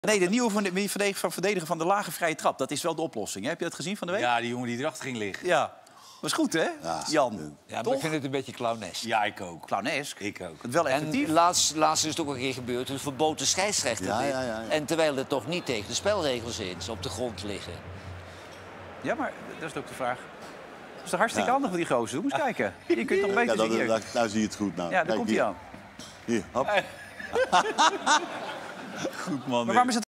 Nee, de nieuwe verdediger van de lage vrije trap. Dat is wel de oplossing. Hè? Heb je dat gezien van de week? Ja, die jongen die erachter ging liggen. Ja. Was goed, hè, Jan? Ja, maar ik vind het een beetje clownesk. Ja, ik ook. Clownesk. Ik ook. Wel effectief. En laatst is het ook een keer gebeurd, een verboden scheidsrechter. Ja. En terwijl het toch niet tegen de spelregels is, op de grond liggen. Ja, maar dat is ook de vraag. Dat is toch hartstikke handig wat die gozer doet. Moet eens kijken. Je kunt nog beter zien hier. Daar zie je het goed. Nou. Ja, daar Kijk komt hier. hij aan. Hier, hop. Goed, man. Maar waarom is het